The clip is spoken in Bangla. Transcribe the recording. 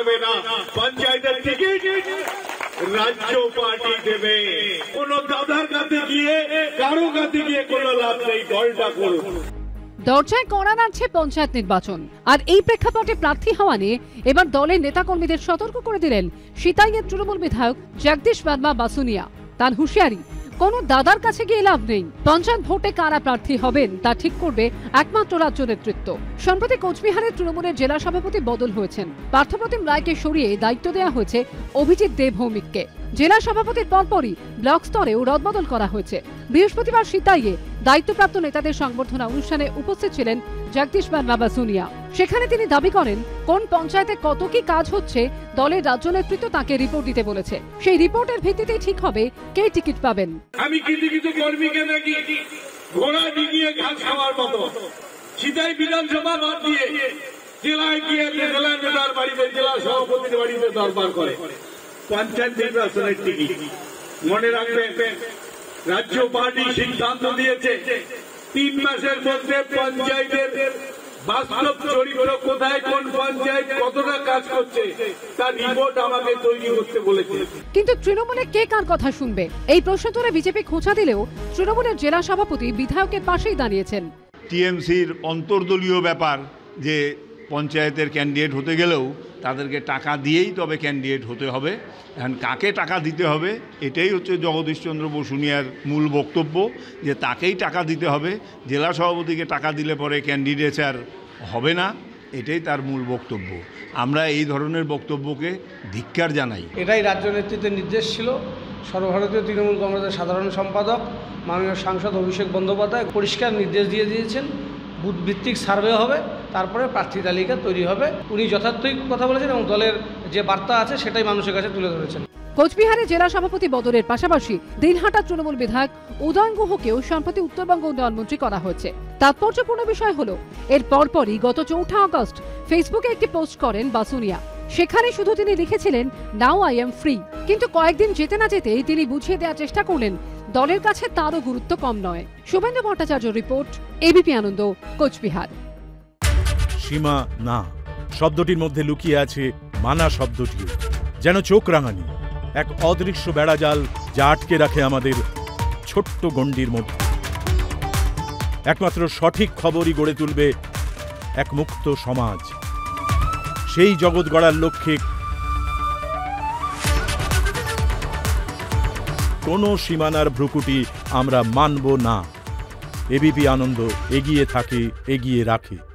করবে না, পঞ্চায়েতের টিকিট রাজ্য পার্টি দেবে। কোন দাদার কাছে গিয়ে কারো কাছে গিয়ে কোনো লাভ নেই, দলটা করুন। দরজায় কড়া নাড়ছে পঞ্চায়েত নির্বাচন, আর এই প্রেক্ষাপটে প্রার্থী হওয়া নিয়ে এবার দলের নেতাকর্মীদের সতর্ক করে দিলেন সিতাইয়ের তৃণমূল বিধায়ক জগদীশ বার্মা বাসুনিয়া। তার হুঁশিয়ারি, কোনো দাদার কাছে গিয়ে লাভ নেই, পঞ্চায়েত ভোটে কারা প্রার্থী হবেন তা ঠিক করবে একমাত্র রাজ্য নেতৃত্ব। সম্প্রতি কোচবিহারের তৃণমূলের জেলা সভাপতি বদল হয়েছেন, পার্থপ্রতিম রায়কে সরিয়ে দায়িত্ব দেওয়া হয়েছে অভিজিৎ দেব ভৌমিককে। জেলা সভাপতির পরপরই ব্লক স্তরেও রদবদল করা হয়েছে। বৃহস্পতিবার সিতাইয়ে দায়িত্বপ্রাপ্ত নেতাদের সংবর্ধনা অনুষ্ঠানে উপস্থিত ছিলেন জগদীশ বার্মা বাসুনিয়া। সেখানে তিনি দাবি করেন, কোন পঞ্চায়েতে কত কি কাজ হচ্ছে দলের রাজ্য নেতৃত্ব তাকে রিপোর্ট দিতে বলেছে। সেই রিপোর্টের ভিত্তিতেই ঠিক হবে কে টিকিট পাবেন। আমি কিছু কর্মীকে নাকি ঘোড়া ডিঙিয়ে ঘাস খাওয়ার মতো সিতাই বিধানসভা বাদ দিয়ে জেলায় গিয়ে জেলা নেতার বাড়িতে, জেলা সভাপতির বাড়িতে দরবার করে। পঞ্চায়েত নির্বাচনের টিকিট মনে রাখবেন, রাজ্য পার্টি সিদ্ধান্ত দিয়েছে 3 মাসের মধ্যে পঞ্চায়েতের বাস্তব চরিত্র কোথায়, কোন পঞ্চায়েত কতটা কাজ করছে তার রিপোর্ট আমাকে তৈরি করতে বলেছে। কিন্তু তৃণমূলে কে কার কথা শুনবে, এই প্রশ্ন তুলে বিজেপি খোঁচা দিলেও তৃণমূলের জেলা সভাপতি বিধায়কের পাশেই দাঁড়িয়েছেন। টিএমসির অন্তর্দলীয় ব্যাপার যে পঞ্চায়েতের ক্যান্ডিডেট হতে গেলেও তাদেরকে টাকা দিয়েই তবে ক্যান্ডিডেট হতে হবে। এখন কাকে টাকা দিতে হবে এটাই হচ্ছে জগদীশচন্দ্র বসুনিয়ার মূল বক্তব্য, যে তাকেই টাকা দিতে হবে। জেলা সভাপতিকে টাকা দিলে পরে ক্যান্ডিডেট হবে না, এটাই তার মূল বক্তব্য। আমরা এই ধরনের বক্তব্যকে ধিক্কার জানাই। এটাই রাজ্য নেতৃত্বের নির্দেশ ছিল। সর্বভারতীয় তৃণমূল কংগ্রেসের সাধারণ সম্পাদক মাননীয় সাংসদ অভিষেক বন্দ্যোপাধ্যায় পরিষ্কার নির্দেশ দিয়ে দিয়েছেন, বুথ ভিত্তিক সার্ভে হবে, তারপরে প্রার্থী তালিকা তৈরি হবে। উনি যথার্থই কথা বলেছেন এবং দলের যে বার্তা আছে সেটাই মানুষের কাছে তুলে ধরেছেন। কোচবিহারে জেলা সভাপতি বদলের পাশাপাশি দিনহাটা তৃণমূল বিধায়ক উদয়ন গুহকেও সম্প্রতি উত্তরবঙ্গ উন্নয়ন মন্ত্রী করা হয়েছে। তাৎপর্যপূর্ণ বিষয় হলো, এর পরপরই গত 4 আগস্ট ফেসবুকে একটি পোস্ট করেন বাসুনিয়া। সেখানে শুধু তিনি লিখেছিলেন, নাও আই এম ফ্রি। কিন্তু কয়েকদিন যেতে না যেতেই তিনি বুঝিয়ে দেওয়ার চেষ্টা করলেন দলের কাছে তারও গুরুত্ব কম নয়। Shubhendu Bhattacharya report, ABP Ananda, Coochbehar. সীমা না শব্দটির মধ্যে লুকিয়ে আছে মানা শব্দটিও, যেন চোখ রাঙানি এক অদৃশ্য বেড়াজাল যা আটকে রাখে আমাদের ছোট্ট গণ্ডির মধ্যে। একমাত্র সঠিক খবরই গড়ে তুলবে এক মুক্ত সমাজ। সেই জগৎ গড়ার লক্ষ্যে কোনো সীমানার ভ্রুকুটি আমরা মানব না। এবিপি আনন্দ এগিয়ে থাকে, এগিয়ে রাখে।